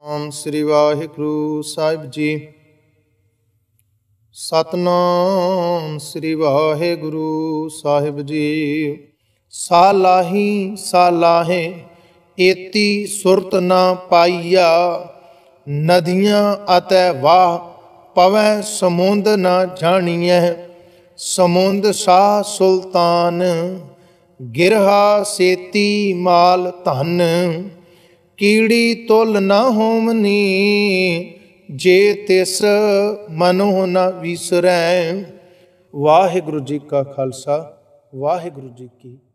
ॐ श्री वाहिगुरु साहिब जी। सतनाम श्री वाहिगुरु साहिब जी। सालाहे एती सुरत न पाईया, नदियाँ अतै वाह पवै समुंद न जानिए। समुंद शाह सुल्तान गिरहा सेती माल धन। कीड़ी तुल न होमनी जे तिस मनो न विसरै। वाहिगुरु जी का खालसा वाहिगुरु जी की